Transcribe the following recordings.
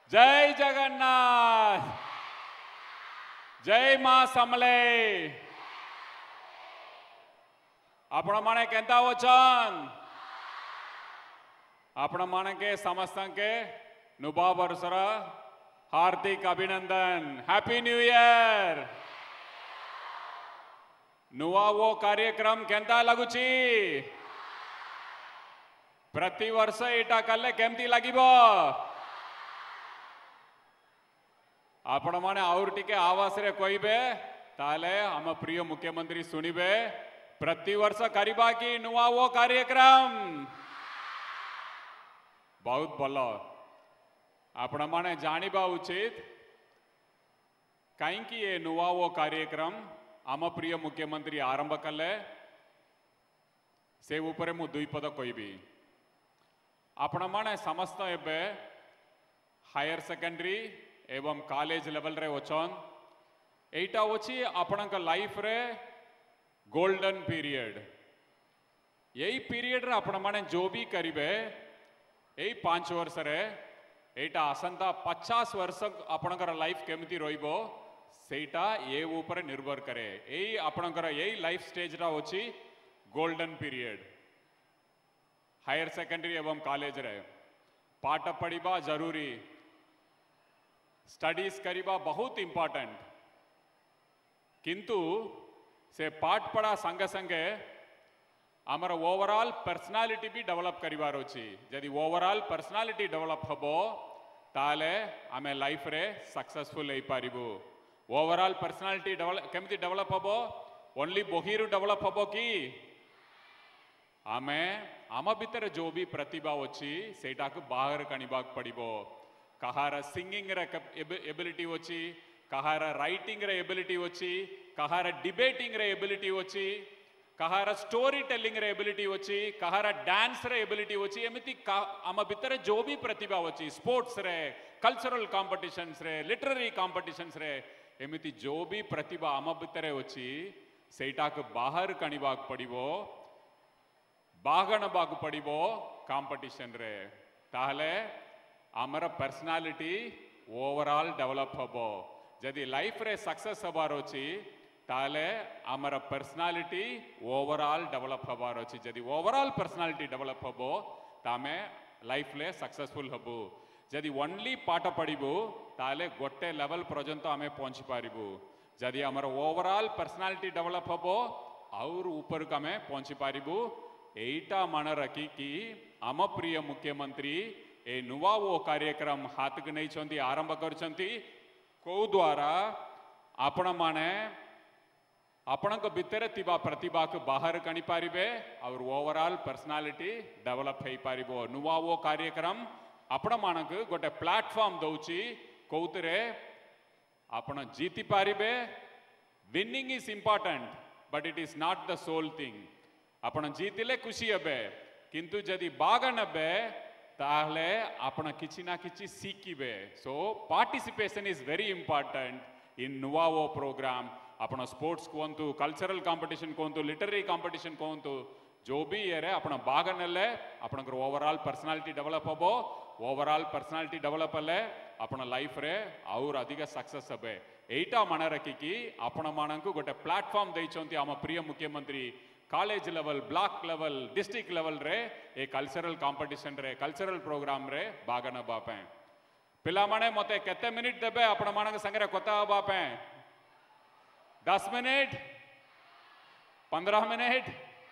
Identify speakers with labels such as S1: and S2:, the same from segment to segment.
S1: जय जगन्नाथ, जय मां समले। आपण माने केंता वचन आपण माने के समस्त के नुबा वर्षर हार्दिक अभिनंदन। Happy new year. नुआ वो कार्यक्रम केंता लगुची प्रति वर्ष एटा कले केमती लागिबो आपण माने और टिके आवास रे कहबे ताले हम प्रिय मुख्यमंत्री सुनिबे प्रति वर्ष करिबा की नुआ वो कार्यक्रम बहुत भलो आपण माने जानिबा उचित कहीं ये नुआ वो कार्यक्रम आम प्रिय मुख्यमंत्री आरंभ कले से ऊपर मु दुई पद कहबी। आपण माने समस्त एबे हायर सेकेंडरी एवं कॉलेज लेवल रे वचन एटा होची आपणक लाइफ रे गोल्डन पीरियड। यही पीरियड रे आपण माने जो भी करिवे यही 5 वर्ष रे एटा आसंता 50 वर्ष आपणकर लाइफ केमती रहिबो सेटा ये ऊपर निर्भर करे। यही आपणकर यही लाइफ स्टेज रा होची गोल्डन पीरियड। हायर सेकेंडरी एवं कॉलेज रे पाठ पढ़िबा जरूरी, स्टडीज करिबा बहुत इंपॉर्टेंट, किंतु से पाठ पढ़ा संगे संगे आमर ओवरऑल पर्सनालिटी भी डेवलप करिवार अछि। यदि ओवरऑल पर्सनालिटी डेवलप हबो ताले आमे लाइफ रे सक्सेसफुल होई पारिबो। ओवरऑल पर्सनालिटी केमती डेवलप हबो ओनली बहिरु डेवलप हबो कि आमे आम भितर जो भी प्रतिभा अछि सेटा को बाहर कनिबाक पड़िबो। कहार सिंगिंग रे एबिलिटी अछि, कहार राइटिंग रे एबिलिटी अछि, कहार डिबेटिंग रे एबिलिटी अछि, कहार स्टोरी टेलिंग रे एबिलिटी अछि, कहार डांस रे एबिलिटी अछि। एमिति आम भितर जो भी प्रतिभा अछि स्पोर्ट्स रे, कल्चरल कॉम्पिटिशन्स रे, लिटरेरी कॉम्पिटिशन्स रे एमिति जो भी प्रतिभा आम भितर अछि सेटा को बाहर कनिबाक पड़िबो, बागणबाक पड़िबो कॉम्पिटिशन रे। ताहले आमर पर्सनालिटी ओवरऑल डेवलप हबो। यदि लाइफ रे सक्सेस हबार अछि ताले आमर पर्सनालिटी ओवरऑल डेवलप हबार अछि। यदि ओवरऑल पर्सनालिटी डेवलप हबो तामे लाइफ ले सक्सेसफुल हबो। यदि ओनली पाठ पढ़िबो ताले गोटे लेवल पर्यंत आमे पहुंची पारिबो। यदि आमर ओवरऑल पर्सनालिटी डेवलप हबो और ऊपर का आमे पहुंची पारिबो। एटा मन रखी कि आम प्रिय मुख्यमंत्री ए नुआ वो कार्यक्रम हाथ के नहीं छंती आरंभ करछंती को द्वारा आपण माने आपणक भितर थिबा प्रतिभा को बाहर कनि पारिबे और ओवरऑल पर्सनालिटी डेवलप हेई पारिबो। नुआ वो कार्यक्रम आपण मानक गोटे प्लेटफॉर्म दउची कोउतरे आपण जीति पारिबे। Winning is important but it is not the sole thing. आपण जीतिले खुशी हेबे किंतु जदि बाग नेबे ताहले आपण किछि ना किछि सीखिबे। So participation is very important in नुआ वो प्रोग्राम। आपण स्पोर्ट्स कहतु, कल्चरल कॉम्पिटिशन कहतु, लिटरेरी कॉम्पिटिशन कहतु, जो भी ये रे आपण बाग नेले आपण ओवरऑल पर्सनालिटी डेवलप हबो। ओवरऑल पर्सनालिटी डेवलप हेले आपण लाइफ रे और अधिक सक्सेस हेबे। एटा मन रखी कि आपण मानकु गोटे प्लेटफॉर्म दैछंती आम प्रिय मुख्यमंत्री college level, block level, district level रे ए कल्चरल कॉम्पिटिशन रे, कल्चरल प्रोग्राम रे भाग नबा पे। पिला माने मते केते मिनिट देबे आपण मानक संगे कथा हबा पे? 10 मिनिट, 15 मिनिट।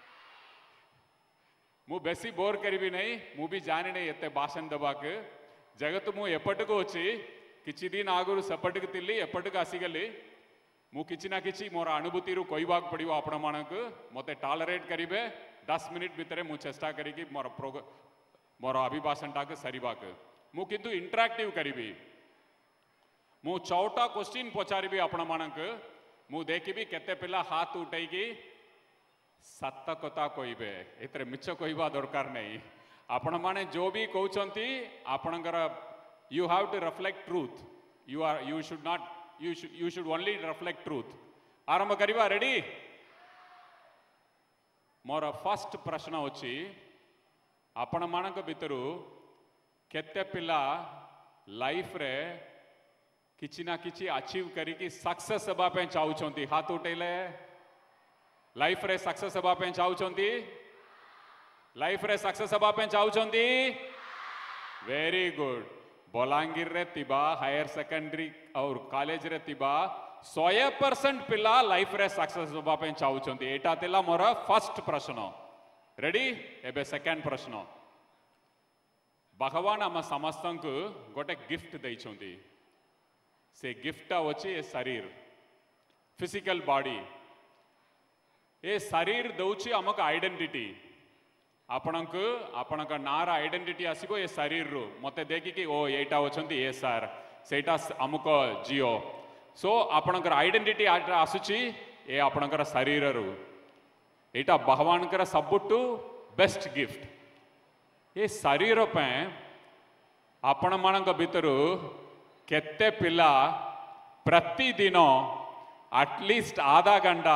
S1: मु बेसी बोर करिबी नहीं, मु भी जाने नहीं एते भाषण दबाक। जगत मु एपट को अछि किछि दिन आगुर सपट के तिल्ली एपट का आसी गली। मु किछि ना किछि मोर अनुभूति रु कहबाक पड़िबो आपण मानक मते टॉलरेट करिबे। 10 मिनिट भितर मु चेष्टा करी कि मोर अभिभाषणटा के सरीबाक। मु किंतु इंटरैक्टिव करिबी। मु 4टा क्वेश्चन पचारिबी आपण मानक। मु देखिबी केते पिला हाथ उठै कि सत्य कथा कहबे, एतरे मिछ कहबा दरकार नहीं। आपण माने जो भी कहउचंती आपणकर you have to reflect truth. You should not you should only reflect truth. आरंभ करिबा? रेडी? मोर फर्स्ट प्रश्न अछि आपण मानक भितरु केते पिला लाइफ रे किछि ना किछि अचीव करिकी सक्सेस हेबा पे चाहउछंती हाथ उठेले लाइफ रे सक्सेस हेबा पे चाहउछंती लाइफ रे सक्सेस हेबा पे चाहउछंती वेरी गुड बलांगीर रे तिबा हायर सेकेंडरी और कॉलेज रे तिबा 100% पिला लाइफ रे सक्सेस हेबा पे चाहउछंती एटा तेला मोर फर्स्ट प्रश्न रेडी एबे सेकंड प्रश्न भगवान आम समस्त को गोटे गिफ्ट देइछंती से गिफ्ट होची ए शरीर फिजिकल बॉडी ए शरीर दउची हमक आइडेंटिटी आपणक आपणक नार आइडेंटिटी आसीबो ए शरीर रो मते देखि कि ओ एटा होचंती ए सर सेटा हमक जियो सो आपणकर आइडेंटिटी आसुची ए आपणकर शरीर रो एटा भगवान कर सबुटू बेस्ट गिफ्ट ये शरीर पे आपण मानक भितरु केते पिला प्रतिदिन एटलीस्ट आधा घंटा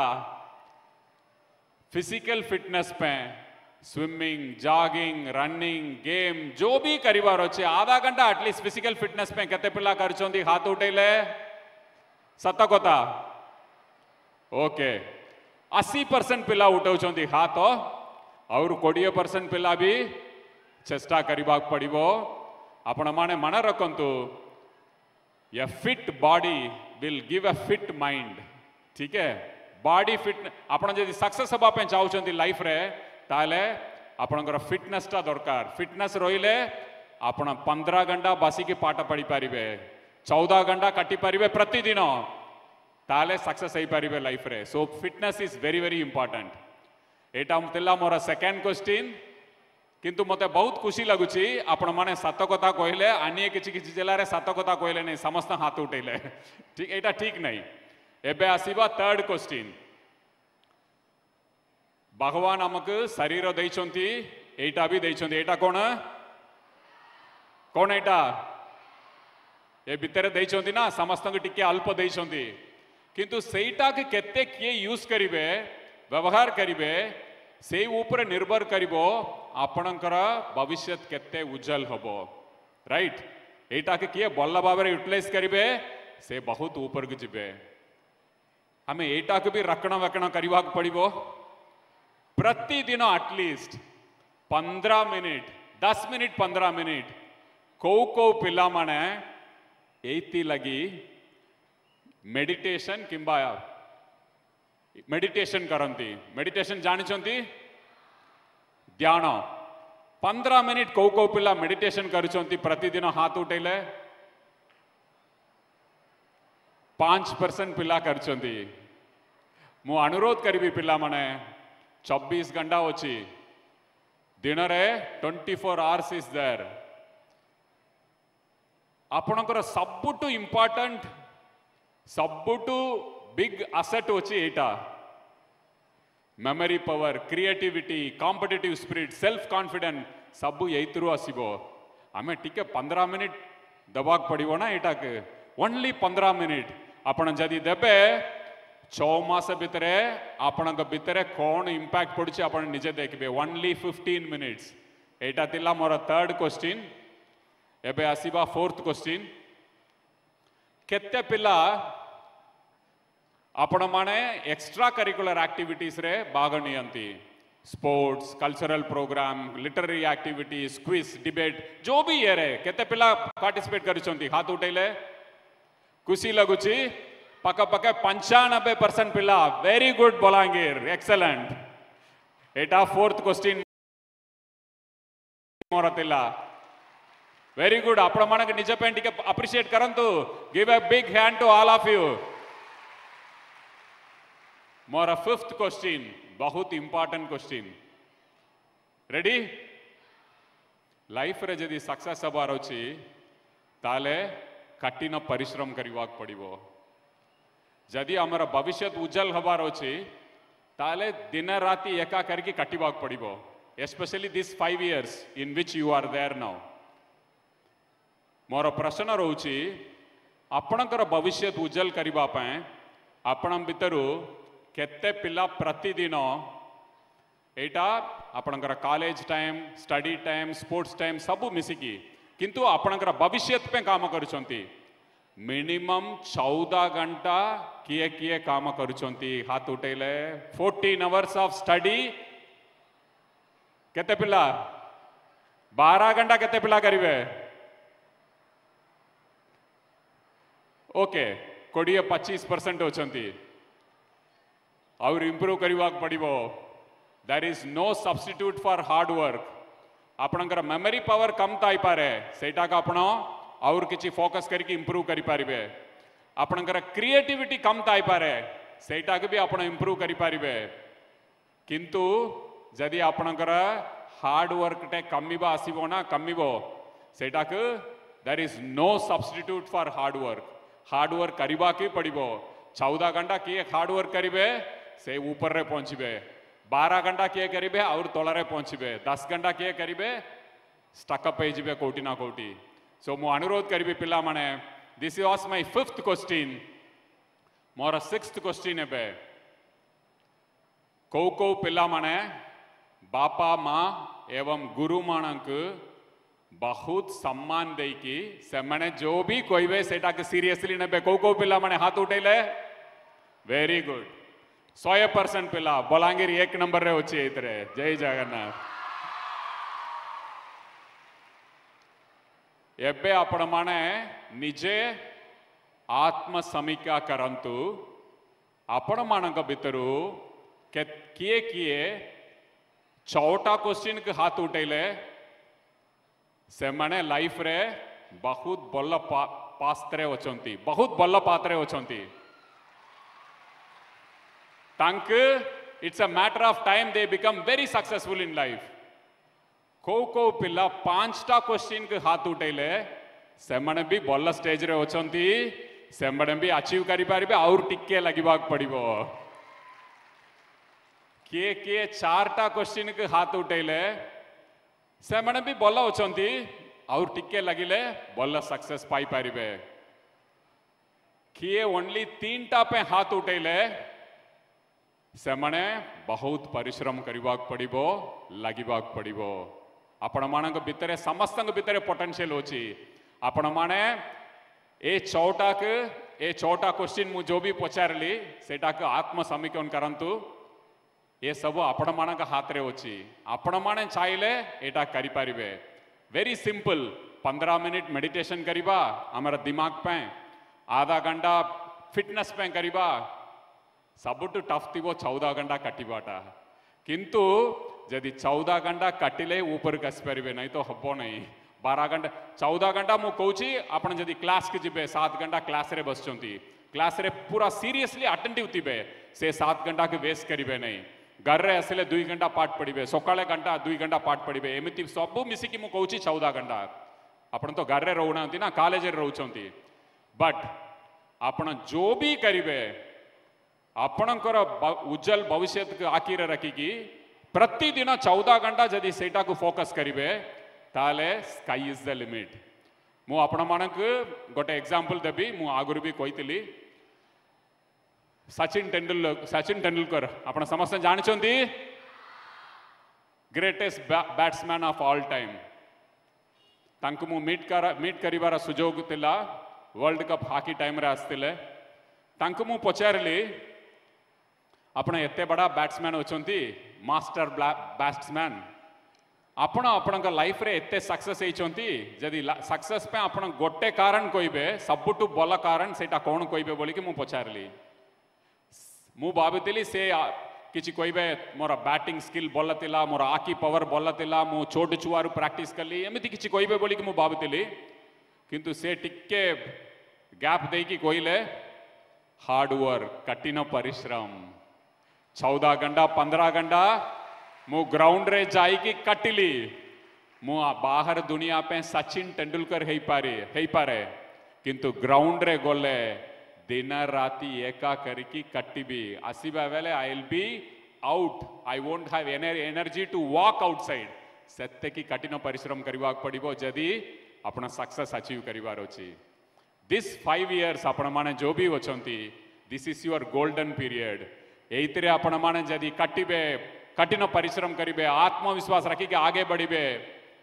S1: फिजिकल फिटनेस पे स्विमिंग जॉगिंग रनिंग गेम जो भी करिवार अच्छे आधा घंटा एटलीस्ट फिजिकल फिटनेस पे केते पिला करछंती हाथ उठेले सत कथा ओके 80% पिला उठाउछंती हाथ और 20% पिला भी चेष्टा करबा पड़िबो आपण माने मन रखंतु a fit body will give a fit mind ठीक है बॉडी फिट आपण जदि सक्सेस हेबा पे चाहउछंती लाइफ रे ताले आपणकर फिटनेस टा दरकार फिटनेस रहिले आपण 15 घंटा बसी के पाठ पढ़ी पारिबे 14 घंटा काटी पारिबे प्रतिदिन ताले सक्सेस होई पारिबे लाइफ रे so fitness is very very important एटा मतेला मोर सेकंड क्वेश्चन किंतु मते बहुत खुशी लगुची आपण माने सत कथा कहले आनिए किछि किछि जिल्ला रे सत कथा कहले नै समस्त हाथ उठेले ठीक एटा ठीक नै एबे आसीबा थर्ड क्वेश्चन भगवान हमक शरीर दैछंती एटा भी दैछंती एटा कोन कोन एटा ए भितर दैछंती ना समस्त को टिके अल्प दैछंती किंतु सेटा के केते किए यूज करिवे व्यवहार करिवे से ऊपर निर्भर करिवो आपणकर भविष्य केते उज्जवल हबो राइट एटा के किए बल्ला भाव यूटिलाइज करिवे से बहुत ऊपर को जिबे हमें एटा के भी रखना वकना करवा पड़िबो प्रतिदिन एटलीस्ट 15 मिनिट 10 मिनिट 15 मिनिट को पिला माने एति लगी मेडिटेशन किंबा मेडिटेशन करंती मेडिटेशन जानिछंती ध्यान 15 मिनिट को पिला मेडिटेशन करुछंती प्रतिदिन हाथ उठेले 5% पिला करछंती मु अनुरोध करिबी पिला माने 24 घंटा अछि दिन रे 24 आवर्स इज देयर आपणकर सबुटु इंपोर्टेंट सबुटु बिग असेट अछि एटा memory power creativity competitive spirit self confidence सब एइतरु आसीबो हमें टिके 15 मिनिट दबाक पड़िबो ना एटा के ओनली 15 मिनिट आपण जदि देबे 6 मास भितरे आपणक भितरे कोन इंपैक्ट पड़छि आपण निजे देखबे ओनली 15 मिनिट्स एटा तिला मोर थर्ड क्वेश्चन एबे आसीबा फोर्थ क्वेश्चन केते पिला आपण माने एक्स्ट्रा करिकुलर एक्टिविटीज रे भाग नियंती sports cultural program literary activities quiz debate जो भी ये रे केते पिला पार्टिसिपेट करिसंती हाथ उठेले खुशी लगुची पक पक 95% पिला वेरी गुड बलांगीर एक्सेलेंट एटा फोर्थ क्वेश्चन मोरतिला वेरी गुड आपण माने निज पे टिके अप्रिशिएट करंतु give a big hand to all of you मोर फिफ्थ क्वेश्चन बहुत इंपोर्टेंट क्वेश्चन रेडी लाइफ रे जदि सक्सेस हबार अछि ताले कठिन परिश्रम करवा पड़िबो जदि हमर भविष्य उज्जवल हबार अछि ताले दिन राति एका करके कटिबा पड़िबो especially this 5 years in which you are there now मोर प्रश्न रोची आपणकर भविष्य उज्जवल करबा पय आपण भितरु केते पिला प्रतिदिन एटा आपणकर college time study time sports time सब मिसिकी किंतु आपणकर भविष्य पे काम करुछंती मिनिमम 14 घंटा किए किए काम करुछंती हाथ उठेले 14 आवर्स ऑफ स्टडी केते पिला 12 घंटा केते पिला करिवे ओके 20-25% होचंती और इंप्रूव करवा पड़ो there is no substitute for hard work आपणकर मेमोरी पावर कम थाई पारे सेटा का आपण और किछि फोकस करके इंप्रूव करि पारिबे आपणकर क्रिएटिविटी कम थाई पारे सेटा के भी आपण इंप्रूव करि पारिबे किंतु जदि आपणकर हार्ड वर्क टे कमिबा आसीबो ना कमिबो सेटा के there is no substitute for hard work करबा के पड़िबो 14 घंटा किए हार्ड वर्क करिबे से ऊपर रे पहुंचबे 12 घंटा किए करिबे और तोलरे पहुंचबे 10 घंटा किए करिबे स्टकअप हो जिबे कोटी ना कोटी सो मु अनुरोध करिबे पिला माने this was my 5th question मोर 6th क्वेश्चन एबे को पिला माने बापा माँ एवं गुरु मानक बहुत सम्मान देकी से माने जो भी कहबे सेटा के सीरियसली नेबे को पिला माने हाथ उठेले वेरी गुड 100% पिला बलांगीर 1 नंबर रे होची इतरे जय जगन्नाथ एबे आपण माने निजे आत्म समीक्षा करंतु आपण मानक भितरु किए किए 6टा क्वेश्चन के हाथ उठेले से माने लाइफ रे बहुत बल्ल पास्त्रे होचंती बहुत बल्ल पात्रे होचंती तांक it's a matter of time they become very successful in life को पिला 5टा क्वेश्चन के हाथ उठेले से माने भी बल्ल स्टेज रे होचंती से माने भी अचीव करि पारिबे और टिके लगिबा पड़िबो किए 4टा क्वेश्चन के हाथ उठेले से माने भी बल्ल होचंती और टिके लगिले बल्ल सक्सेस पाई पारिबे किए ओनली 3टा पे हाथ उठेले से माने बहुत परिश्रम करवा पड़िबो लगिबा पड़िबो आपण मानक भितरे समस्त भितरे पोटेंशियल होची आपण माने ए 6टा क्वेश्चन मु जो भी पचारली सेटा के आत्म समीक्षण करंतु ये सब आपण मानक हाथ रे होची आपण माने चाहिले एटा करि पारिबे वेरी सिंपल 15 मिनिट मेडिटेशन करिबा हमर दिमाग पे आधा घंटा फिटनेस पे करिबा सबुठु टफ थी 14 घंटा कटिबाटा किंतु जदि 14 घंटा कटिले ऊपर कस पारे नहीं तो हम नहीं 12 घंटा 14 घंटा मु कहूँ आपन जदि क्लास के जिबे 7 घंटा क्लास रे बसचंती क्लास रे पूरा सीरियसली अटेंटिव थिबे से 7 घंटा के वेस्ट करिवे नहीं घर रे असले 2 घंटा पाठ पढ़िबे सकाळे घंटा 2 घंटा पाठ पढ़िबे एमिति सब मिसिकी मु कहूँ 14 घंटा आपण तो घर रे रहउनांती ना कॉलेज रे रहउचंती बट आपण जो भी करिवे आपणकर उज्जवल भविष्य आखिरे रखिकी प्रतिदिन 14 घंटा जदि सेटा को फोकस करिवे ताले स्काई इज द लिमिट मु आपण मानक गोटे एग्जांपल देबी मु आगुरु भी कहितली सचिन तेंदुलकर आपण समस्त जानचंती greatest batsman of all time तांको मु मीट करिवार सुजोग तिला वर्ल्ड कप हॉकी टाइम रे आस्तिले तांको मु पचारली आपण एते बड़ा बैट्समैन होचंती मास्टर बैट्समैन आपण आपण लाइफ रे एते सक्सेस होचंती जदि सक्सेस पे आपण गोटे कारण कहबे सबुटु बल कारण सेटा कोन कहबे बोली कि मु पचारली मु भाबितली से किछि कहबे मोर बैटिंग स्किल बल तिला मोर आकी पावर बल तिला मु छोट छुआरु प्रैक्टिस करली एमिति किछि कहबे बोली कि मु भाबितली किंतु से टिके गैप देकी कहले हार्ड वर्क कठिन परिश्रम 14 घंटा 15 घंटा मु ग्राउंड रे जाइकी कटिली मु बाहर दुनिया पे सचिन तेंदुलकर हेई पारे किंतु ग्राउंड रे गले दिन राति एका करकी कटिबी आसीबा बेले I will be out I won't have energy to walk outside सत्य की कठिन परिश्रम करवा पड़िबो जदि आपण सक्सेस अचीव करिवार अछि दिस 5 इयर्स आपण माने जो भी होचंती this is your golden period एइतरे आपण माने जदि कटिबे कठिन परिश्रम करिबे आत्मविश्वास रखिके आगे बढ़िबे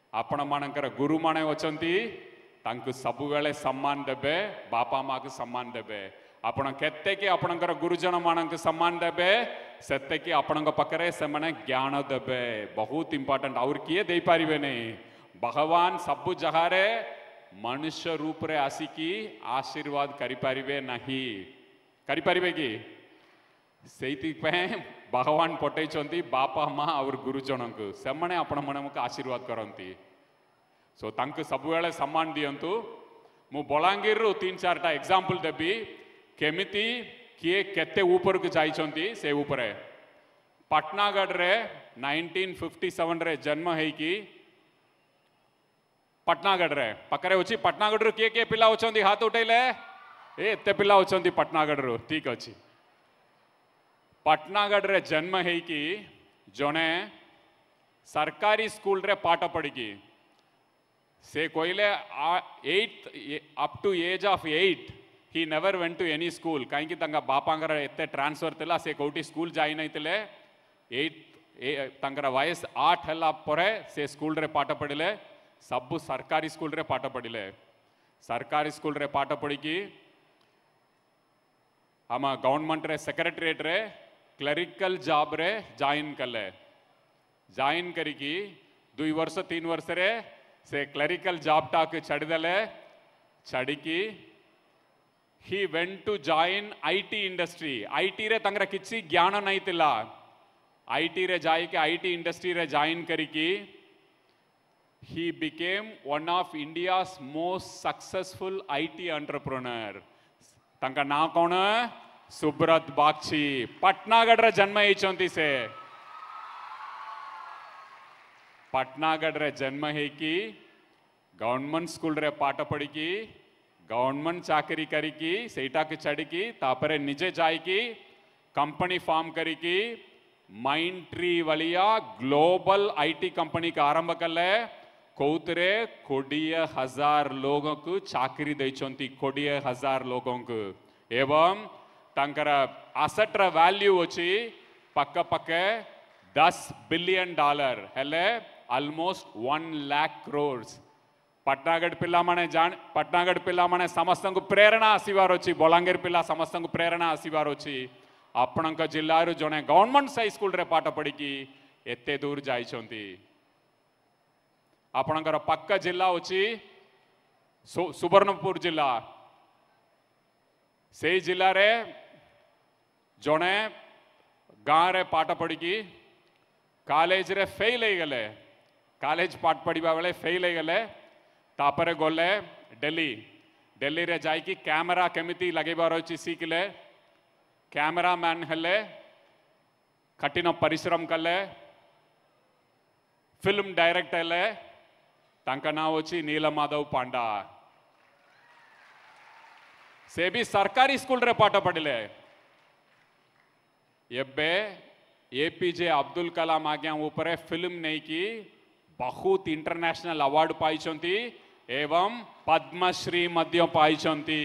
S1: आपण मानकर गुरु माने अछंती तांकु सबु बेले सम्मान देबे बापा माँ को सम्मान देबे आपण केते कि आपणकर गुरुजन मानक सम्मान देबे सेते कि आपणक पकरे से माने ज्ञान देबे बहुत इंपोर्टेंट और किए दे पारिबे नहीं भगवान सबु जगारे मनुष्य रूप रे आसिकी आशीर्वाद करि पारिबे नहीं करि पारिबे कि सेति पे भगवान पठेइचंती बापा माँ और गुरुजन को से माने आपण मनक आशीर्वाद करंती सो तांक सबु बेले सम्मान दियंतु मु बलांगीर रु 3-4टा एग्जांपल देबी केमिति किए केते ऊपर को जाइचंती से ऊपर पाटनागढ़ रे 1957 रे जन्म है कि पाटनागढ़ रे पकरे होची पाटनागढ़ रु किए पिला होचंती हाथ उठैले एते पिला होचंती पाटनागढ़ रु ठीक अछि पाटनागढ़ रे जन्म है कि जने सरकारी स्कूल रे पाठ पढ़ी से कोइले 8 up to age of 8 he never went to any school कहीं तंगा बापांगर एते ट्रांसफर तिला से कोटी स्कूल जाई नहीं तिले 8 तंगर वयस 8 हला परे से स्कूल रे पाठ पढ़िले सब सरकारी स्कूल रे पाठ पढ़िले सरकारी स्कूल रे पाठ पढ़ी की हम गवर्नमेंट रे सेक्रेटरीट रे क्लरिकल जॉब रे जॉइन कले जॉइन करी की 2 वर्ष 3 वर्ष रे से क्लरिकल जॉब टाक छड़दले छड़ी की he went to join IT industry IT रे तंगरा किसी ज्ञान नहीं तिला IT रे जाई के IT industry रे join करी की he became one of India's most successful IT entrepreneur तंका नाम कौन सुब्रत बागची पटनागढ़ रे जन्म हेचंती से पटनागढ़ रे जन्म है कि गवर्नमेंट स्कूल रे पाठ पढ़ी की गवर्नमेंट चाकरी करी की सेटा के चढ़ी की तापरे निजे जाई की कंपनी फॉर्म करी की माइंड ट्री वालिया ग्लोबल आईटी कंपनी का आरंभ कले कौतरे 20,000 लोगों को चाकरी देचंती 20,000 लोगों को एवं तंकर असेट वैल्यू अच्छी पक्का पक्के $10 बिलियन हेले ऑलमोस्ट 1 लाख crores पटनागढ़ पिला माने जान पटनागढ़ पिला माने समस्त को प्रेरणा आसीबार अछि बलांगीर पिला समस्त को प्रेरणा आसीबार अछि आपणक जिल्ला रु जने गवर्नमेंट हाई स्कूल रे पाठ पढ़ी की एते दूर जाइछंती आपणकर पक्का जिल्ला अछि सुवर्णपुर जिल्ला से जिल्ला रे जने गाँव रे पाठ पढ़ी की कॉलेज रे फेल हो गले कॉलेज पाठ पढ़ा बेले फेल हो गले तापरे गले दिल्ली रे जाई की कैमरा केमिति लगेबार अछि सिखले कैमरा मैन हेले कठिन परिश्रम कले फिल्म डायरेक्ट हेले तांका नाम अछि नीलमाधव पांडा से भी सरकारी स्कूल रे पाठ पढ़िले एबे APJ अब्दुल कलाम आज्ञा ऊपर फिल्म नहीं की बहुत इंटरनेशनल अवार्ड पाइछंती एवं पद्मश्री मध्य पाइछंती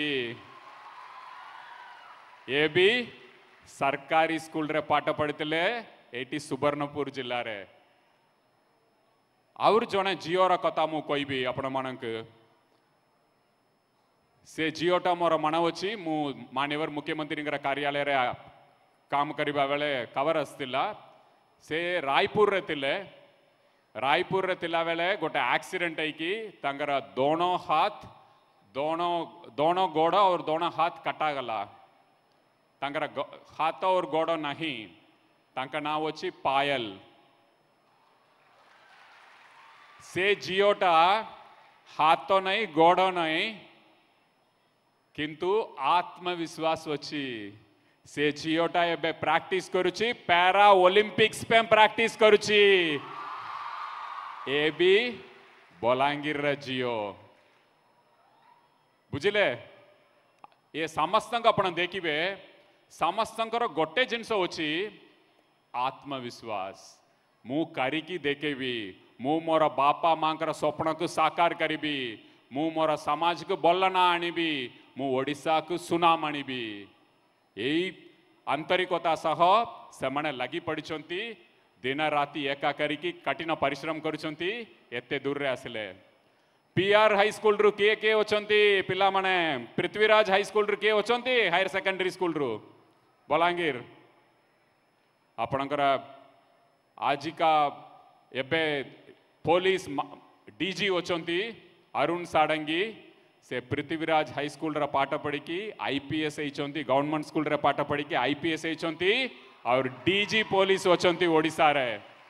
S1: ये भी सरकारी स्कूल रे पाठ पढ़ितले एटी सुवर्णपुर जिल्ला रे और जने जिओर कथा मु कहबी आपण मानक से जिओटा मोर मन अछि मु माननीय मुख्यमंत्री कार्यालय रे काम करिबा बेले कवर आसतिला से रायपुर रे तिले रायपुर रे तिला बेले गोटे एक्सीडेंट है कि तंगर दोनों हाथ दोनों गोड़ और दोनों हाथ कटा गला तंगर हाथ और गोड़ नहीं तंका नाम अछि पायल से जिओटा हाथ तो नहीं गोड़ नहीं किंतु आत्मविश्वास अछि से झीटा एबे प्रैक्टिस करुची पैरा ओलंपिक्स पे प्रैक्टिस करुची ए भी बलांगीर झीओ बुझिले ये समस्त आपण देखिबे समस्त गोटे जिनस अछि आत्मविश्वास मु करिकी देखेबी मु मोर बापा माँ स्वप्न को साकार करी मु मोर समाज को बलना आनिबी मु ओडिशा को सुनाम आनिबी यही आंतरिकता सह से माने लगी पड़िछंती दिन राति एका करिकी कठिन परिश्रम करुछंती एते दूर रे आसिले पीआर हाई स्कूल रु के होचंती पिला माने पृथ्वीराज हाई स्कूल रु के होचंती हायर सेकेंडरी स्कूल रु बलांगीर आपणकर आजिका एबे पुलिस डीजी होचंती अरुण साडंगी से पृथ्वीराज हाई स्कूल रा पाठ पढ़ी की आईपीएस होचंती गवर्नमेंट स्कूल रे पाठ पढ़ी की आईपीएस होचंती और डीजी पुलिस होचंती ओडिसा रे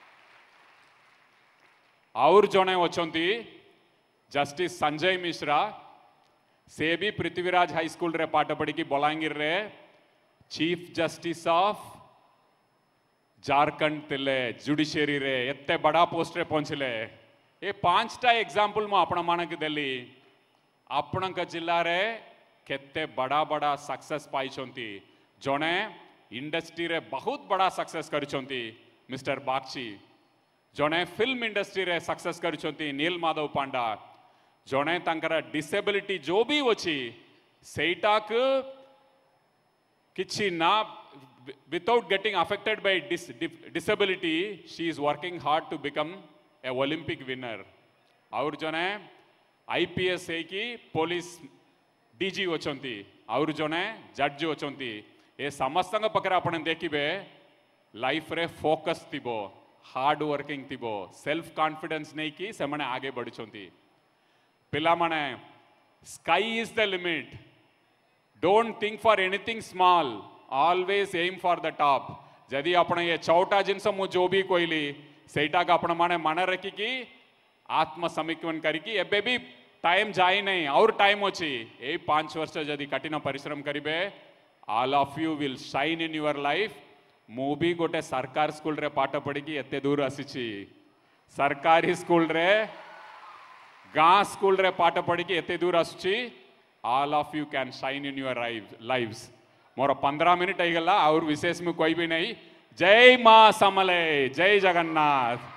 S1: और जने होचंती जस्टिस संजय मिश्रा से भी पृथ्वीराज हाई स्कूल रे पाठ पढ़ी की बलांगीर रे चीफ जस्टिस ऑफ झारखंड तिले जुडिशियरी रे एते बड़ा पोस्ट रे पहुंचले ये 5टा एग्जांपल मु आपण मानक देली आपणक जिल्ला रे केते बड़ा बड़ा सक्सेस पाइछंती जने इंडस्ट्री रे बहुत बड़ा सक्सेस करिछंती मिस्टर बागची जने फिल्म इंडस्ट्री रे सक्सेस करिछंती नील माधव पांडा जने तांकर डिसेबिलिटी जो भी अछि सेटाक किछि ना without getting affected by disability she is working hard to become a Olympic winner और जने आईपीएस है कि पुलिस डीजी होचंती और जने जज होचंती ए समस्त पकड़ आपण देखिबे लाइफ रे फोकस थिबो हार्ड वर्किंग थिबो सेल्फ कॉन्फिडेंस नहीं कि से माने आगे बढ़छंती पिला माने sky is the limit don't think for anything small always aim for the top जदि आपण ये 6टा जिनस मु जो भी कोइली सेटा का आपण माने मन रखिकी आत्मसमीक्षण करिकी एबे भी टाइम जाए नहीं और टाइम अछि ए 5 वर्ष जदि कठिन परिश्रम करिबे all of you will shine in your life मु भी गोटे सरकार स्कूल रे पाठ पढ़ी की एते दूर आसीची सरकारी स्कूल रे गाँ स्कूल रे पाठ पढ़ी की एते दूर आसुची all of you can shine in your lives मोर 15 मिनट हो गला और विशेष में कोई भी नहीं जय मां समले जय जगन्नाथ।